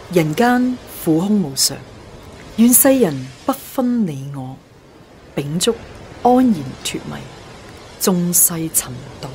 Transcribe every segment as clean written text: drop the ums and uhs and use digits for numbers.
人間苦空無常，願世人不分你我，秉燭安然脫迷，眾世尋道。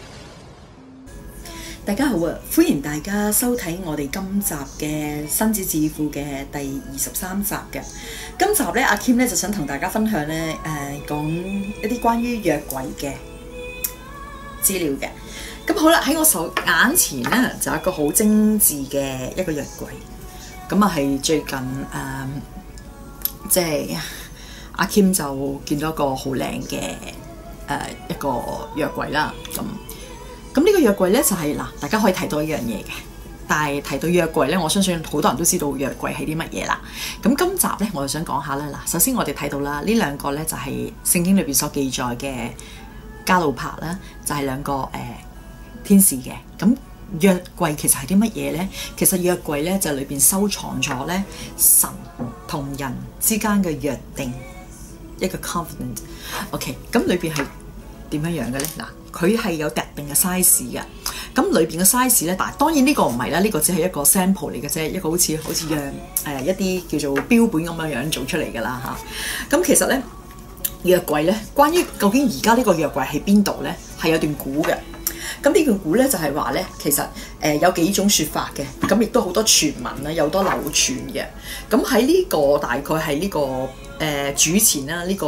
大家好啊！歡迎大家收睇我哋今集嘅新子智庫嘅第23集嘅。今集咧，阿 Kim 咧就想同大家分享咧，講一啲關於約櫃嘅資料嘅。咁好啦，喺我手眼前咧就有一個好精緻嘅一個約櫃。咁啊係最近即係阿 Kim 就見到一個好靚嘅一個約櫃啦。咁呢個約櫃咧就係嗱，大家可以睇到一樣嘢嘅。但係提到約櫃咧，我相信好多人都知道約櫃係啲乜嘢啦。咁今集咧，我就想講下啦。嗱，首先我哋睇到啦，呢兩個咧就係聖經裏邊所記載嘅加路柏啦，就係兩個天使嘅。咁約櫃其實係啲乜嘢咧？其實約櫃咧就裏邊收藏咗咧神同人之間嘅約定，一個 covenant。OK， 咁裏邊係點樣樣嘅咧？嗱，佢係有特定嘅 size 嘅。咁裏邊嘅 size 咧，但係當然呢個唔係啦，呢個只係一個 sample 嚟嘅啫，一個好似讓一啲叫做標本咁樣做出嚟㗎啦嚇。咁其實咧約櫃咧，關於究竟而家呢個約櫃喺邊度咧，係有段古嘅。咁呢段古咧就係話咧，其實有幾種説法嘅，咁亦都好多傳聞啦，有多流傳嘅。咁喺呢個大概係呢個主前啦，呢個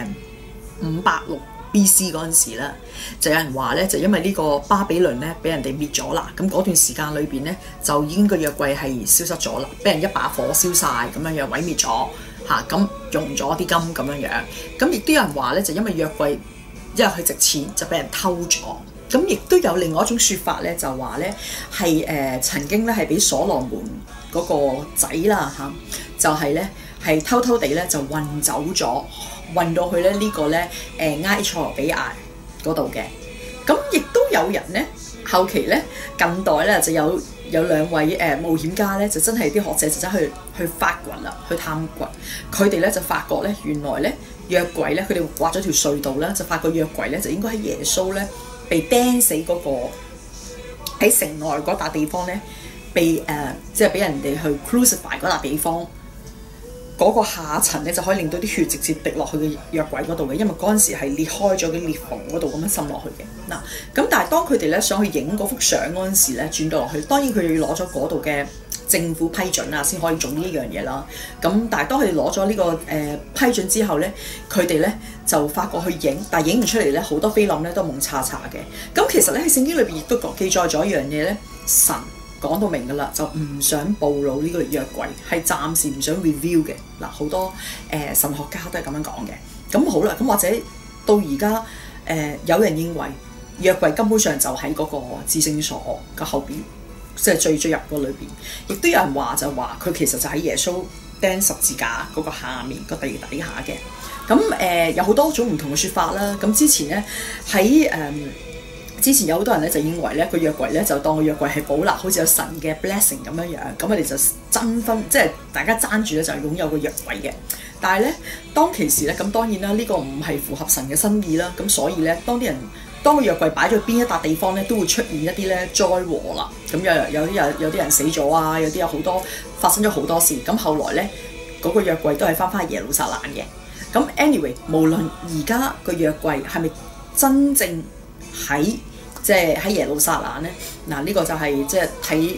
586 B.C. 嗰陣時啦，就有人話咧，就因為呢個巴比倫咧俾人哋滅咗啦，咁嗰段時間裏邊咧就已經個約櫃係消失咗啦，俾人一把火燒晒咁樣樣毀滅咗嚇，咁用咗啲金咁樣樣，咁亦都有人話咧，就因為約櫃因為佢值錢就俾人偷咗，咁亦都有另外一種説法咧，就話咧係曾經咧係俾所羅門嗰個仔啦嚇，就係咧係偷偷地咧就運走咗。運到去咧呢個咧埃塞俄比亞嗰度嘅，咁亦都有人咧後期咧近代咧就有兩位冒險家咧就真係啲學者就走去發掘啦，去探掘，佢哋咧就發覺咧原來咧約櫃咧佢哋挖咗條隧道啦，就發覺約櫃咧就應該喺耶穌咧被釘死嗰個喺城外嗰笪地方咧被即係俾人哋去 crucify 嗰笪地方。嗰個下層咧就可以令到啲血直接滴落去嘅約櫃嗰度嘅，因為嗰陣時係裂開咗嘅裂縫嗰度咁樣滲落去嘅。嗱，咁但係當佢哋咧想去影嗰幅相嗰陣時咧，轉到落去，當然佢哋要攞咗嗰度嘅政府批准啊，先可以做呢樣嘢啦。咁但係當佢哋攞咗呢個批准之後咧，佢哋咧就發覺去影，但係影唔出嚟咧，好多菲林咧都蒙查查嘅。咁其實咧喺聖經裏邊亦都記載咗一樣嘢咧，神講到明㗎啦，就唔想暴露呢個約櫃，係暫時唔想 reveal 嘅。嗱，好多神學家都係咁樣講嘅。咁好啦，咁或者到而家有人認為約櫃根本上就喺嗰個至聖所嘅後邊，即係最入個裏邊。亦都有人話就話佢其實就喺耶穌釘十字架嗰個下面個地底下嘅。咁有好多種唔同嘅説法啦。咁之前咧喺之前有好多人咧就認為咧個約櫃咧就當個約櫃係寶物，好似有神嘅 blessing 咁樣樣，咁佢哋就爭分，即係大家爭住咧就擁有個約櫃嘅。但係咧當其時咧，咁當然啦，呢個唔係符合神嘅心意啦，咁所以咧當個約櫃擺咗邊一笪地方咧，都會出現一啲咧災禍啦。咁有啲人死咗啊，有啲有好多發生咗好多事。咁後來咧嗰個約櫃都係翻耶路撒冷嘅。咁 anyway， 無論而家個約櫃係咪真正喺即係喺耶路撒冷咧，嗱呢個就係即係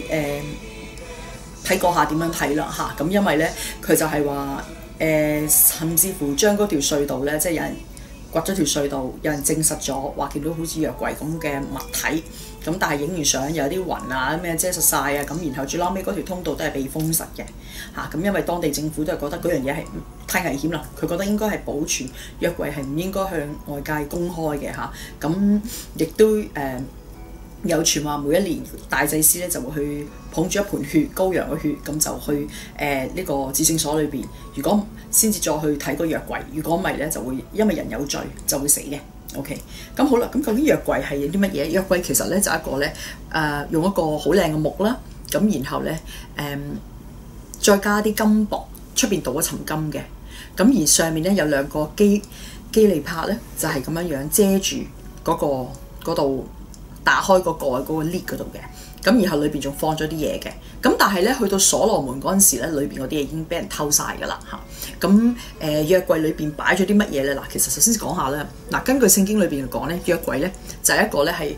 睇嗰下點樣睇啦嚇。咁因為咧佢就係話甚至乎將嗰條隧道咧，即係有人掘咗條隧道，有人證實咗話見到好似約櫃咁嘅物體。咁但係影完相有啲雲啊咩遮實晒啊，咁然後最撈尾嗰條通道都係被封實嘅嚇。咁因為當地政府都係覺得嗰樣嘢係太危險啦，佢覺得應該係保存約櫃係唔應該向外界公開嘅嚇。咁亦都有傳話每一年大祭司咧就會去捧住一盤血，羔羊嘅血，咁就去呢個至聖所裏邊，如果先至再去睇個約櫃，如果唔係咧就會因為人有罪就會死嘅。OK， 咁好啦，咁究竟約櫃係啲乜嘢？約櫃其實咧就一個咧用一個好靚嘅木啦，咁然後咧再加啲金箔，出邊倒一層金嘅，咁而上面咧有兩個基利帕咧就係咁樣樣遮住嗰度打開個蓋嗰個 lid 嗰度嘅，咁然後裏邊仲放咗啲嘢嘅， 咁但係咧去到所羅門嗰陣時咧，裏邊嗰啲嘢已經俾人偷晒㗎啦嚇。咁約櫃裏邊擺咗啲乜嘢咧？嗱，其實首先講下咧，嗱，根據聖經裏邊講咧，約櫃咧就係一個咧係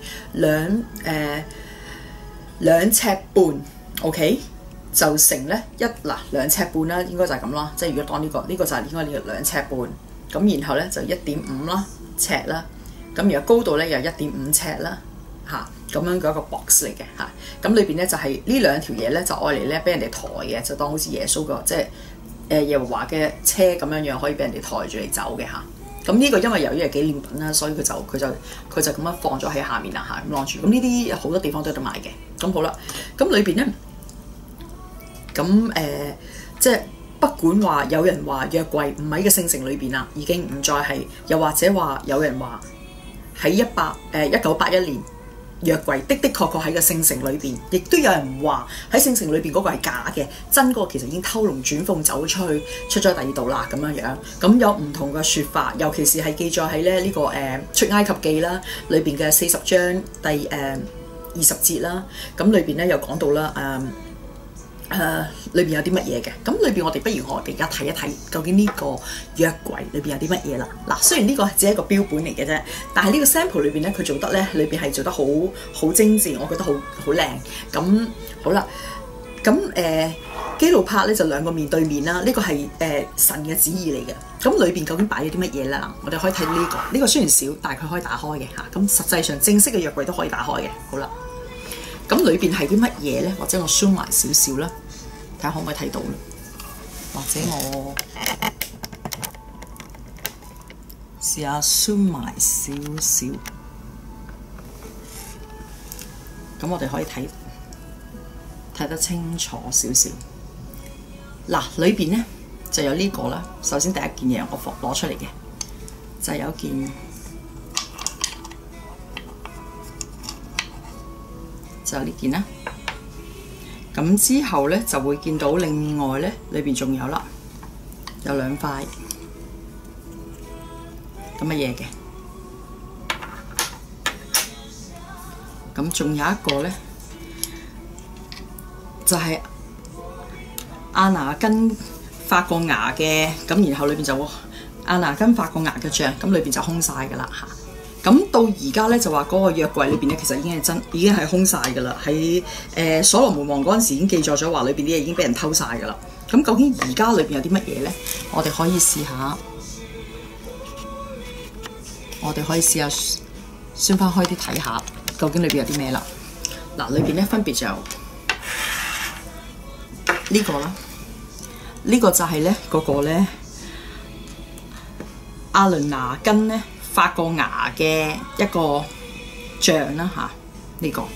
兩尺半 ，OK， 就成咧兩尺半啦，應該就係咁啦。即係如果當呢個就係應該呢個2尺半，咁然後咧就1.5啦尺啦，咁然後高度咧又1.5尺啦。咁樣嘅一個 box 嚟嘅嚇，咁裏邊咧就係呢兩條嘢咧就愛嚟咧俾人哋抬嘅，就當好似耶穌個即係耶和華嘅車咁樣可以俾人哋抬住嚟走嘅嚇。咁呢個因為由於係紀念品啦，所以佢就咁樣放咗喺下面啦嚇，咁晾住。咁呢啲好多地方都有得買嘅。咁好啦，咁裏邊咧，咁即係不管話有人話約櫃唔喺個聖城裏邊啦，已經唔再係，又或者話有人話喺1981年。約櫃的確喺個聖城裏邊，亦都有人話喺聖城裏邊嗰個係假嘅，真嗰個其實已經偷龍轉鳳走出去，出咗第二度啦咁樣。咁有唔同嘅説法，尤其是係記載喺咧呢個出埃及記啦裏邊嘅40章第20節啦，咁裏邊咧又講到啦裏邊有啲乜嘢嘅？咁裏邊我哋不如我哋而家睇一睇，究竟呢個約櫃裏邊有啲乜嘢啦？嗱，雖然呢個只係一個標本嚟嘅啫，但係呢個 sample 裏邊咧，佢做得咧，裏邊係做得好精緻，我覺得好靚。咁好啦，咁基路伯咧就兩個面對面啦，呢個係神嘅旨意嚟嘅。咁裏邊究竟擺咗啲乜嘢咧？我哋可以睇到呢個雖然少，但係佢可以打開嘅嚇。咁實際上正式嘅約櫃都可以打開嘅。好啦。咁裏邊係啲乜嘢咧？或者我 zoom 埋少少啦，睇下可唔可以睇到咧？或者我試下 zoom 埋少少，咁我哋可以睇得清楚少少。嗱，裏邊咧就有呢個啦。首先第一件嘢我攞出嚟嘅就係有一件。就呢件啦，咁之後咧就會見到另外咧裏邊仲有啦，有兩塊咁嘅嘢嘅，咁仲有一個咧就係亞拿根發過芽嘅，咁然後裏邊就亞拿根發過芽嘅醬，咁裏邊就空晒㗎啦嚇。咁到而家咧就話嗰個約櫃裏邊咧，其實已經係空晒㗎啦。喺所羅門王嗰陣時已經記載咗話，裏邊啲嘢已經俾人偷晒㗎啦。咁究竟而家裏邊有啲乜嘢咧？我哋可以試下宣翻開啲睇下，究竟裏邊有啲咩啦？嗱，裏邊咧分別就有呢個啦，呢個就係咧嗰個咧亞倫拿根咧發過芽嘅一個醬啦嚇，呢個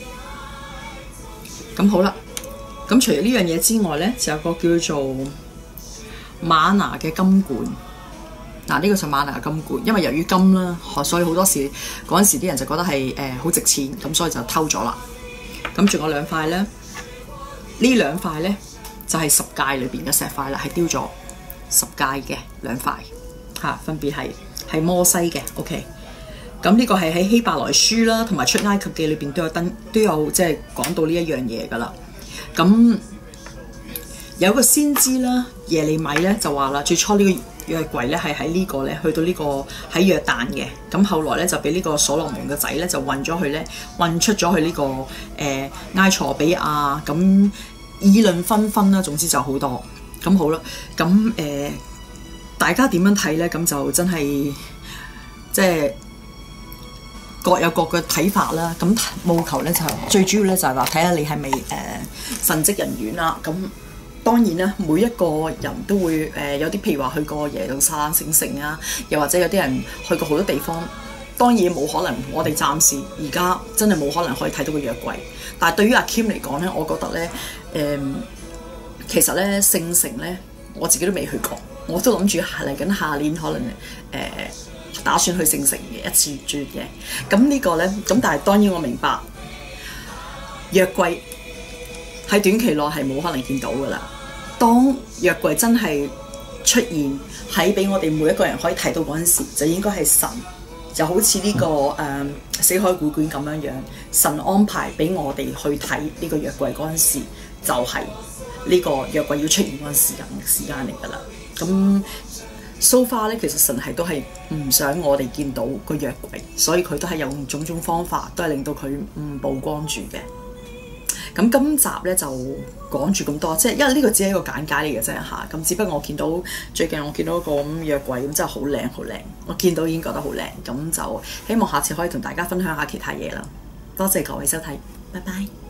咁好啦。咁除咗呢樣嘢之外咧，就有個叫做瑪拿嘅金罐。嗱，呢個就瑪拿金罐，因為由於金啦，所以好多時嗰陣時啲人就覺得係好值錢，咁所以就偷咗啦。咁仲有兩塊咧，呢兩塊咧就係十誡裏邊嘅石塊啦，係雕咗十誡嘅兩塊嚇，分別係摩西嘅。OK， 咁呢個係喺希伯來書啦，同埋出埃及記裏邊都有即係講到呢一樣嘢噶啦。咁有一個先知啦，耶利米咧就話啦，最初呢個約櫃咧係喺呢個咧去到呢個喺約旦嘅，咁後來咧就俾呢個所羅門嘅仔咧就運咗去咧，運出咗去呢個埃塞比亞，咁議論紛紛啦，總之就好多。咁好啦，咁大家點樣睇咧？咁就真係即係各有各嘅睇法啦。咁務求咧就最主要咧就係話睇下你係咪神職人員啦。咁當然啦，每一個人都會有啲譬如話去過耶路撒冷聖城啊，又或者有啲人去過好多地方。當然冇可能，我哋暫時而家真係冇可能可以睇到個約櫃。但係對於阿 Kim 嚟講咧，我覺得咧其實咧聖城咧我自己都未去過，我都諗住嚟緊下年可能打算去聖城嘅一次轉嘅。咁呢個咧咁，但係當然我明白約櫃喺短期內係冇可能見到噶啦。當約櫃真係出現喺俾我哋每一個人可以睇到嗰陣時，就應該係神，就好似呢個死海古卷咁樣樣，神安排俾我哋去睇呢個約櫃嗰陣時， 就係呢個約櫃要出現嗰個時間嚟㗎啦。咁so far咧，其實神係都係唔想我哋見到個約櫃，所以佢都係用種種方法，都係令到佢唔曝光住嘅。咁今集咧就講住咁多，即係因為呢個只係一個簡介嚟嘅啫嚇。咁只不過最近我見到一個咁約櫃咁真係好靚好靚，我見到已經覺得好靚。咁就希望下次可以同大家分享下其他嘢啦。多謝各位收睇，拜拜。